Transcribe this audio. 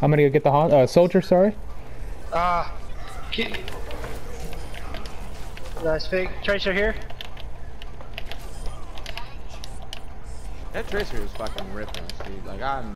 I'm gonna go get the soldier. Sorry. Nice fake. Tracer here. That Tracer is fucking ripping, dude. Like, I'm